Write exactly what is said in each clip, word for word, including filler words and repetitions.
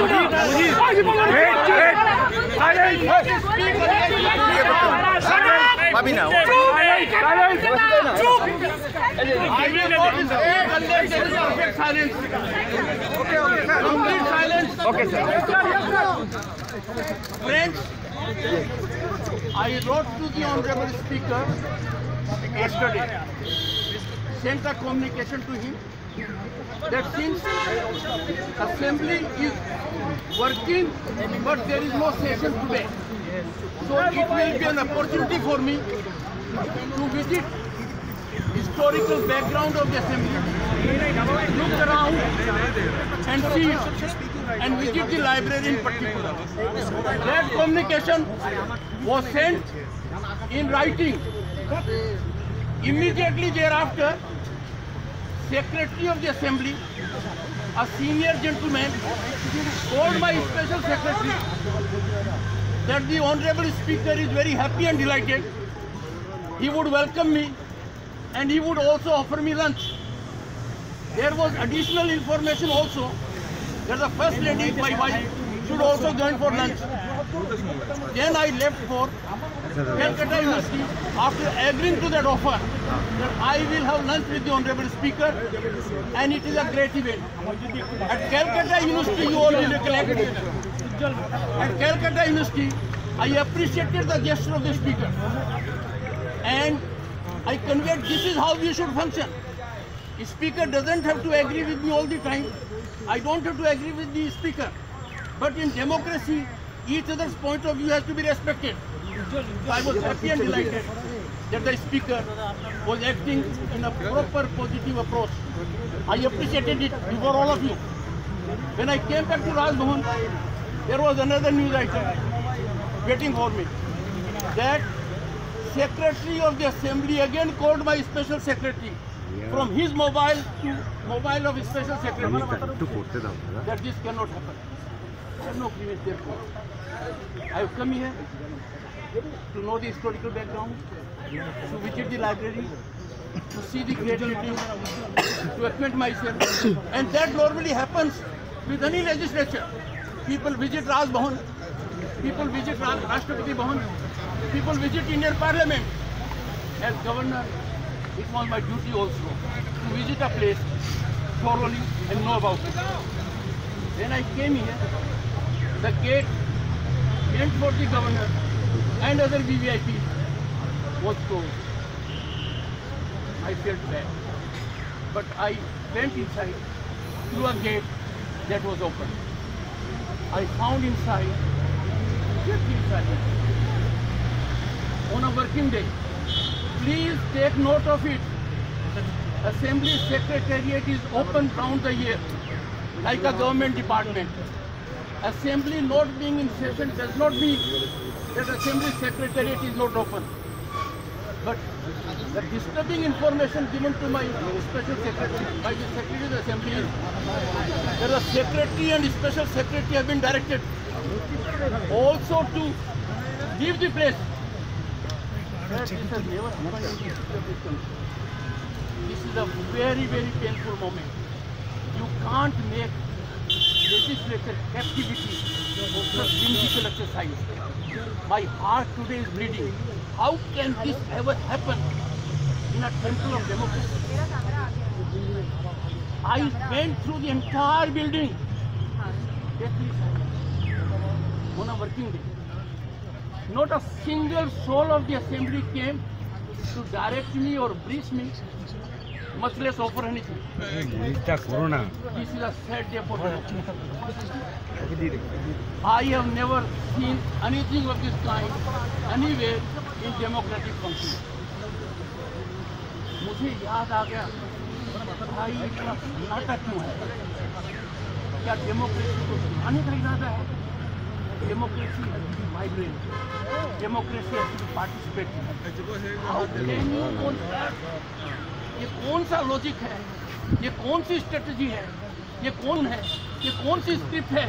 Bobby now. I will not speak unless there is perfect silence. Okay, okay, sir. Complete silence. Okay, sir. Friends, I wrote to the Honorable Speaker yesterday, sent a communication to him that since Assembly is working but there is no session today, so it will be an opportunity for me to visit historical background of the Assembly, look around and see and visit the library in particular. That communication was sent in writing. Immediately thereafter, Secretary of the Assembly, a senior gentleman, told my special secretary that the Honorable Speaker is very happy and delighted. He would welcome me and he would also offer me lunch. There was additional information also that the First Lady, my wife, should also join for lunch. Then I left for Calcutta University after agreeing to that offer that I will have lunch with the Honorable Speaker, and it is a great event. At Calcutta University, you all will recollect, at Calcutta University, I appreciated the gesture of the Speaker and I conveyed this is how we should function. The Speaker doesn't have to agree with me all the time. I don't have to agree with the Speaker. But in democracy, each other's point of view has to be respected. So I was happy and delighted that the Speaker was acting in a proper positive approach. I appreciated it before all of you. When I came back to Raj Bhavan, there was another news item waiting for me. That Secretary of the Assembly again called my special secretary from his mobile to mobile of his special secretary that this cannot happen. I have no grievance therefore. I have come here to know the historical background, to visit the library, to see the creativity, to acquaint myself, and that normally happens with any legislature. People visit Raj Bhavan, people visit Rashtrapati Bhavan, people visit Indian Parliament. As governor, it was my duty also to visit a place thoroughly and know about it. When I came here, the gate meant for the governor and other V V I Ps was closed. I felt bad. But I went inside through a gate that was open. I found inside fifty silence. On a working day, please take note of it. Assembly Secretariat is open round the year, like a government department. Assembly not being in session does not mean that Assembly Secretariat is not open. But the disturbing information given to my special secretary by the Secretary of the Assembly is that the Secretary and Special Secretary have been directed also to leave the place. This has never happened in the history of this country. This is a very, very painful moment. You can't make legislature captivity of such whimsical exercise. My heart today is bleeding. How can this ever happen in a temple of democracy? I went through the entire building on a working day. Not a single soul of the assembly came to direct me or brief me, much less offer anything. This is a sad day for democracy. I have never seen anything of this kind anywhere in democratic country. मुझे याद आ गया भाई इतना नाटक क्यों है? क्या democracy को सुधारने का इरादा है? Democracy has to be vibrant. Democracy has to be participating. How can you on that? ये कौन सा लॉजिक है? ये कौन सी स्ट्रेटजी है? ये कौन है? ये कौन सी स्क्रिप्ट है?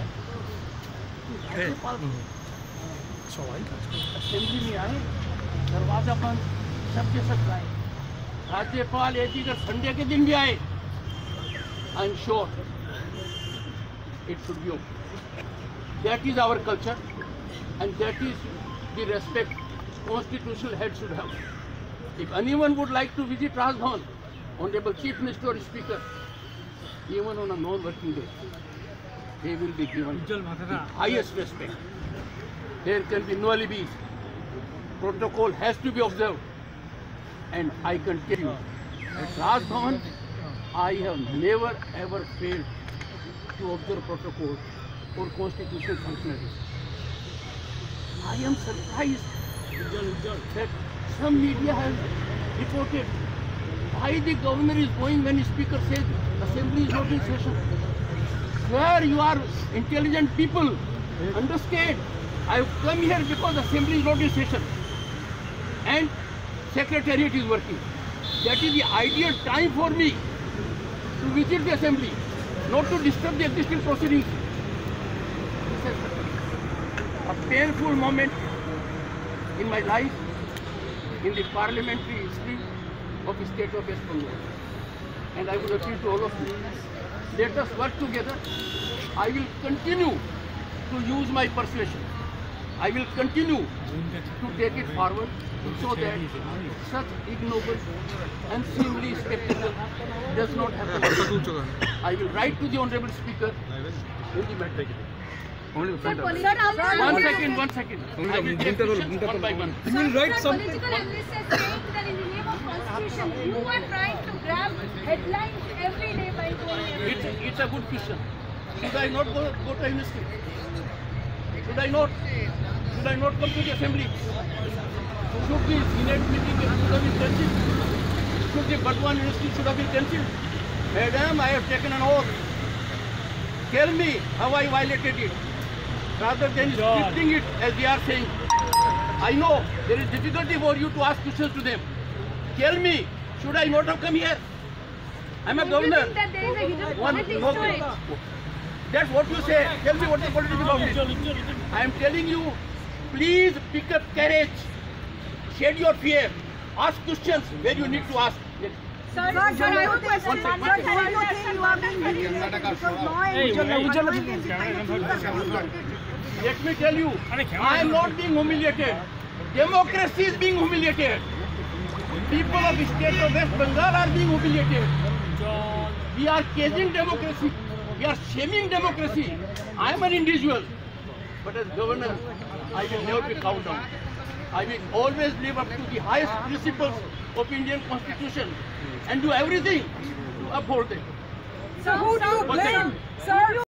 असेंबली में आए, दरवाजा बंद, सबके सब आए। राज्यपाल एक अगर संडे के दिन भी आए, I am sure it should be okay. That is our culture, and that is the respect constitutional head should have. If anyone would like to visit Raj Bhavan, Honorable Chief Minister or Speaker, even on a non-working day, they will be given the highest respect. There can be no alibis. Protocol has to be observed. And I can tell you, at Raj Bhavan, I have never ever failed to observe protocol or constitutional functionaries. I am surprised that some media has reported why the governor is going when the speaker says assembly is not in session. Sir, you are intelligent people, understand. I have come here because assembly is not in session and secretariat is working. That is the ideal time for me to visit the assembly, not to disturb the existing proceedings. This is a painful moment in my life in the parliamentary history of the state of West Bengal. And I would appeal to all of you, let us work together. I will continue to use my persuasion. I will continue to take it forward so that such ignoble and seemly spectacle does not happen. I will write to the Honorable Speaker in the matter. One second, one second. I will take questions one by one. You will write some. Political analysts are saying that in the name of constitution, you are trying to grab headlines every day by going every It's, day. it's a good question. Should I not go, go to ministry? Should I not? Should I not come to the assembly? Should the Senate meeting should have been cancelled? Should the Burdwan University should have been cancelled? Madam, I have taken an oath. Tell me how I violated it, rather than scripting it as they are saying. I know there is difficulty for you to ask questions to them. Tell me, should I not have come here? I am a Do you governor. think that there is a hidden One, politics no, to it? that's what you say. Tell me what the politics about it. I am telling you, please pick up courage. Shed your fear. Ask questions where you need to ask. Sir, sir, I have a question. Sir, why do you think you are being humiliated because law and Let me tell you, I am not being humiliated. Democracy is being humiliated. People of the state of West Bengal are being humiliated. We are caging democracy. We are shaming democracy. I am an individual. But as governor, I will never be cowed down. I will always live up to the highest principles of Indian Constitution and do everything to uphold them. So who do you blame? Sir,